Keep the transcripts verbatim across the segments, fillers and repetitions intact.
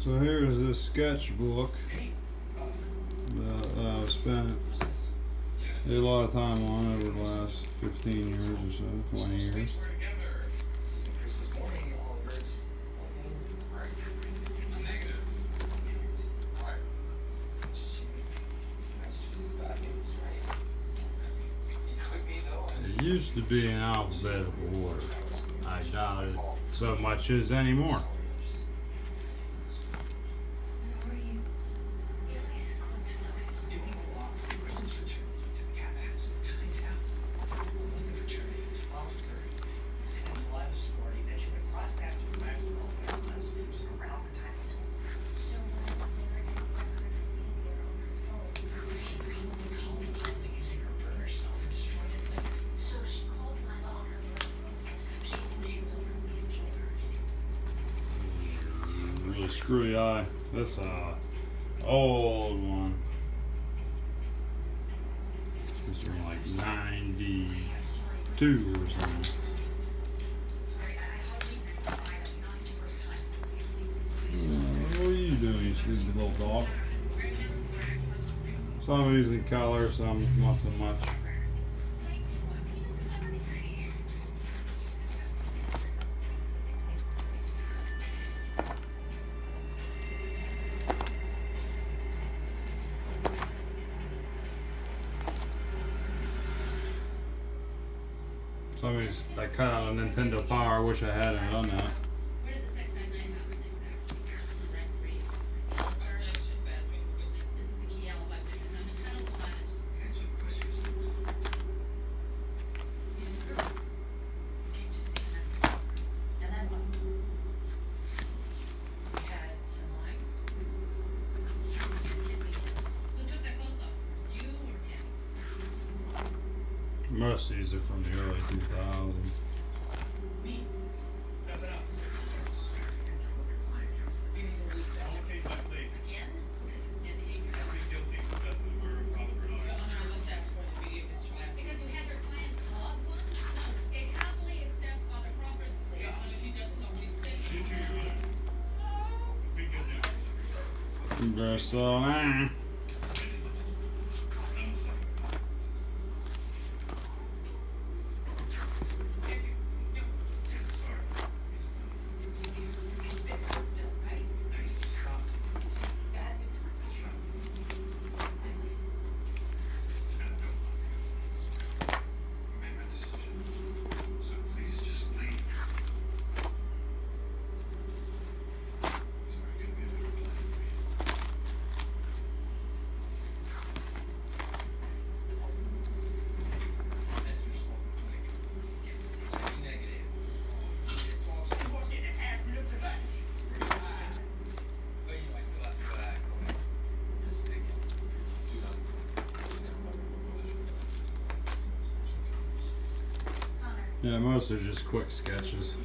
So here's this sketchbook that uh, I've spent a lot of time on over the last fifteen years or so, twenty years. It used to be in alphabetical order. I doubt it so much as anymore. Screwy eye. This uh old one. This is from like ninety-two or something. Uh, what are you doing, you sleepy little dog? Some using color, some not so much. Somebody's I cut out a Nintendo Power. I wish I hadn't done that. Most of these are from the early two thousands. So, uh, yeah, most are just quick sketches.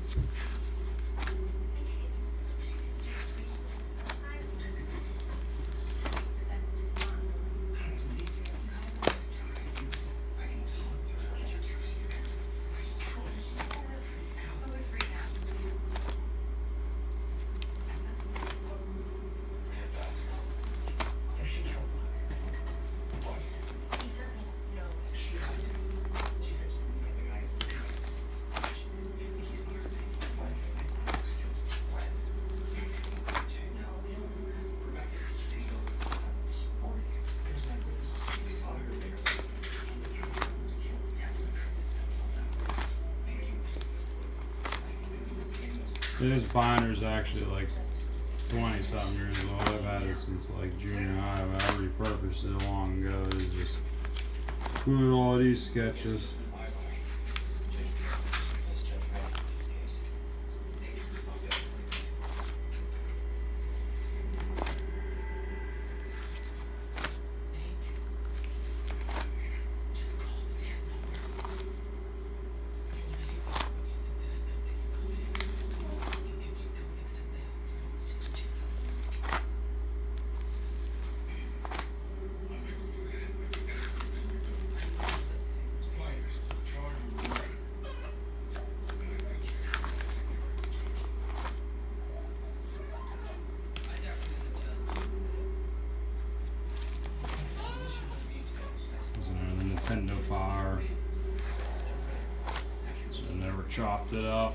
This binder's actually like twenty something years old. I've had it since like junior high, but I repurposed it long ago. It's just include all these sketches. chopped it up.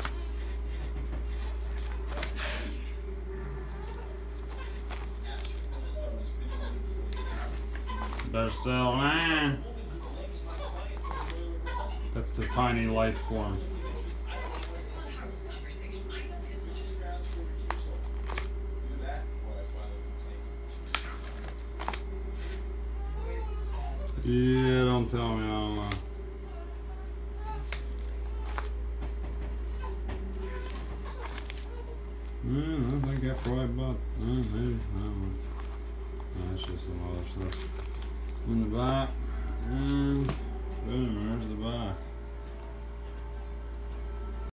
Better sell nine. That's the tiny life form. Yeah, don't tell me, I don't know. Mm, I think I probably bought, uh, maybe, I don't know. No, that's just some other stuff. In the back, and boom, there's the back.